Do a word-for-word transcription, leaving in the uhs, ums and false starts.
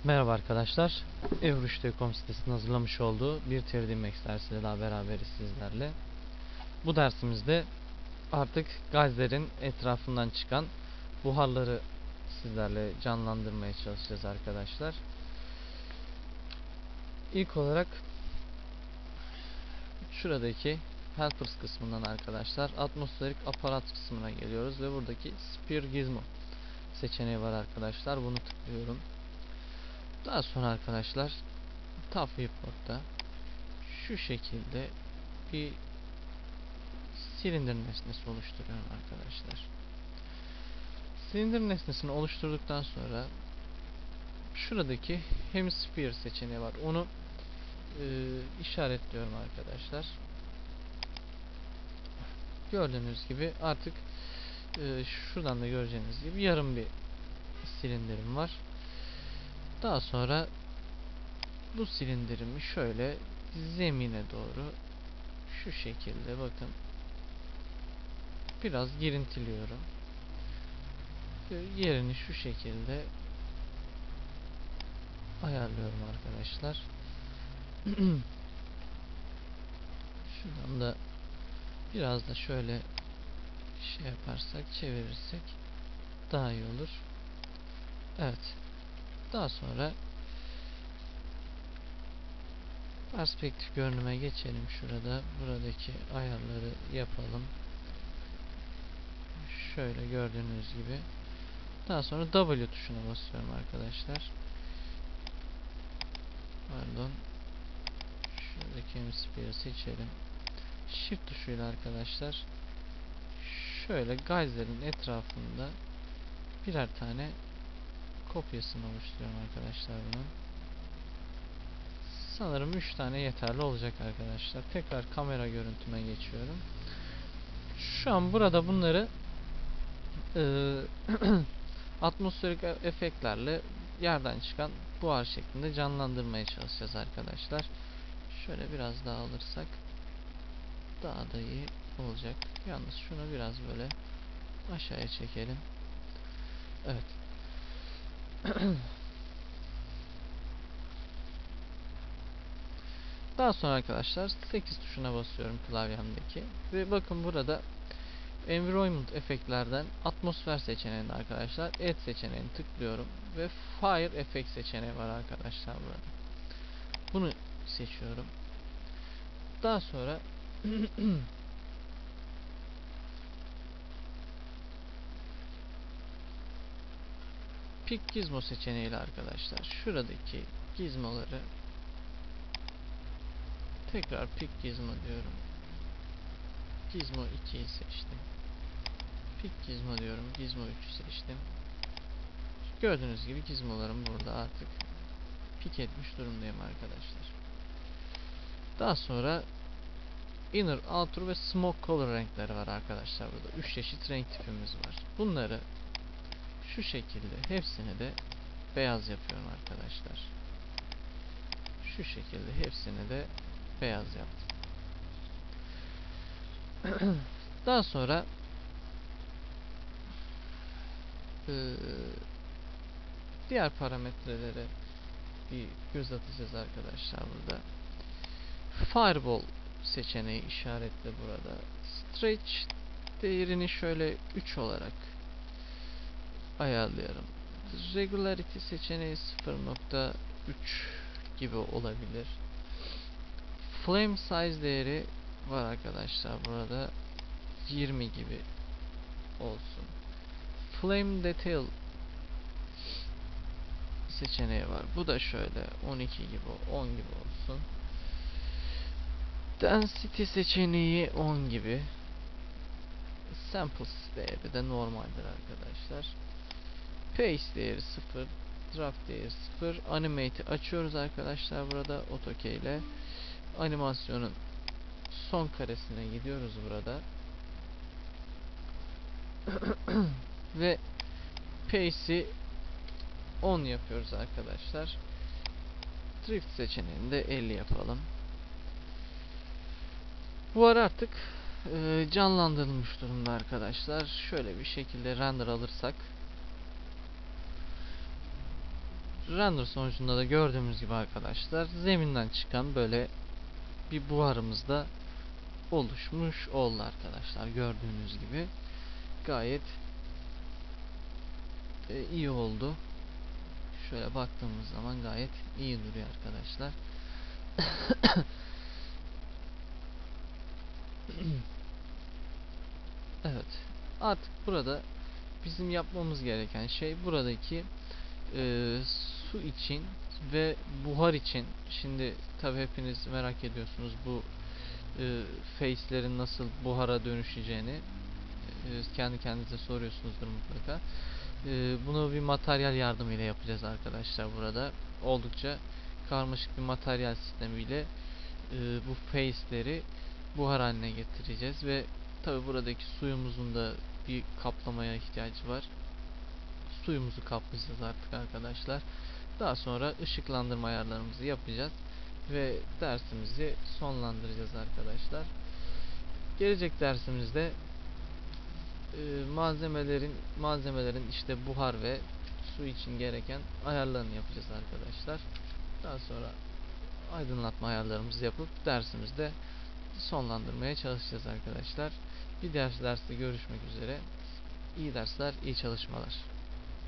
Merhaba arkadaşlar. Evruş nokta com sitesinin hazırlamış olduğu bir üç D Max dersiyle daha beraberiz sizlerle. Bu dersimizde artık gazlerin etrafından çıkan buharları sizlerle canlandırmaya çalışacağız arkadaşlar. İlk olarak şuradaki Helpers kısmından arkadaşlar atmosferik aparat kısmına geliyoruz ve buradaki Sphere Gizmo seçeneği var arkadaşlar. Bunu tıklıyorum. Daha sonra arkadaşlar Top Viewport'ta şu şekilde bir silindir nesnesi oluşturuyorum arkadaşlar. Silindir nesnesini oluşturduktan sonra şuradaki Hemisphere seçeneği var. Onu e, işaretliyorum arkadaşlar. Gördüğünüz gibi artık e, şuradan da göreceğiniz gibi yarım bir silindirim var. Daha sonra bu silindirimi şöyle zemine doğru şu şekilde bakın biraz girintiliyorum. Yerini şu şekilde ayarlıyorum arkadaşlar. Şuradan da biraz da şöyle şey yaparsak, çevirirsek daha iyi olur. Evet. Daha sonra perspektif görünüme geçelim şurada. Buradaki ayarları yapalım. Şöyle gördüğünüz gibi. Daha sonra W tuşuna basıyorum arkadaşlar. Pardon. Şuradaki Hemisphere'i seçelim. Shift tuşuyla arkadaşlar şöyle gazlerin etrafında birer tane kopyasını oluşturuyorum arkadaşlar bunun. Sanırım üç tane yeterli olacak arkadaşlar. Tekrar kamera görüntüme geçiyorum. Şu an burada bunları e, atmosferik efektlerle yerden çıkan buhar şeklinde canlandırmaya çalışacağız arkadaşlar. Şöyle biraz daha alırsak daha da iyi olacak. Yalnız şunu biraz böyle aşağıya çekelim. Evet. Daha sonra arkadaşlar sekiz tuşuna basıyorum klavyemdeki ve bakın burada Environment efektlerden atmosfer seçeneğinde arkadaşlar Add seçeneğini tıklıyorum ve Fire Effect seçeneği var arkadaşlar burada. Bunu seçiyorum. Daha sonra Pick Gizmo seçeneğiyle arkadaşlar şuradaki gizmoları tekrar Pick Gizmo diyorum. Gizmo ikiyi seçtim. Pick Gizmo diyorum. Gizmo üçü seçtim. Gördüğünüz gibi gizmolarım burada artık pick etmiş durumdayım arkadaşlar. Daha sonra Inner, Outer ve Smoke Color renkleri var arkadaşlar burada. üç çeşit renk tipimiz var. Bunları şu şekilde hepsini de beyaz yapıyorum arkadaşlar. Şu şekilde hepsini de beyaz yaptım. Daha sonra e, diğer parametrelere bir göz atacağız arkadaşlar burada. Fireball seçeneği işaretle burada. Stretch değerini şöyle üç olarak ayarlayalım. Regularity seçeneği sıfır nokta üç gibi olabilir. Flame size değeri var arkadaşlar burada yirmi gibi olsun. Flame detail seçeneği var. Bu da şöyle on iki gibi, on gibi olsun. Density seçeneği on gibi. Samples değeri de normaldir arkadaşlar. Pace değeri sıfır. Draft değeri sıfır. Animate'i açıyoruz arkadaşlar burada AutoKey ile. Animasyonun son karesine gidiyoruz burada. Ve Pace'i on yapıyoruz arkadaşlar. Drift seçeneğini de elli yapalım. Bu ara artık e, canlandırılmış durumda arkadaşlar. Şöyle bir şekilde render alırsak Render sonucunda da gördüğümüz gibi arkadaşlar zeminden çıkan böyle bir buharımız da oluşmuş oldu arkadaşlar. Gördüğünüz gibi gayet e, iyi oldu. Şöyle baktığımız zaman gayet iyi duruyor arkadaşlar. Evet. Artık burada bizim yapmamız gereken şey buradaki e, su için ve buhar için. Şimdi tabi hepiniz merak ediyorsunuz bu e, face'lerin nasıl buhara dönüşeceğini. E, kendi kendinize soruyorsunuzdur mutlaka. E, bunu bir materyal yardımıyla yapacağız arkadaşlar burada. Oldukça karmaşık bir materyal sistemiyle e, bu face'leri buhar haline getireceğiz ve tabi buradaki suyumuzun da bir kaplamaya ihtiyacı var. Suyumuzu kaplayacağız artık arkadaşlar. Daha sonra ışıklandırma ayarlarımızı yapacağız ve dersimizi sonlandıracağız arkadaşlar. Gelecek dersimizde e, malzemelerin malzemelerin işte buhar ve su için gereken ayarlarını yapacağız arkadaşlar. Daha sonra aydınlatma ayarlarımızı yapıp dersimizde sonlandırmaya çalışacağız arkadaşlar. Bir ders derste görüşmek üzere. İyi dersler, iyi çalışmalar.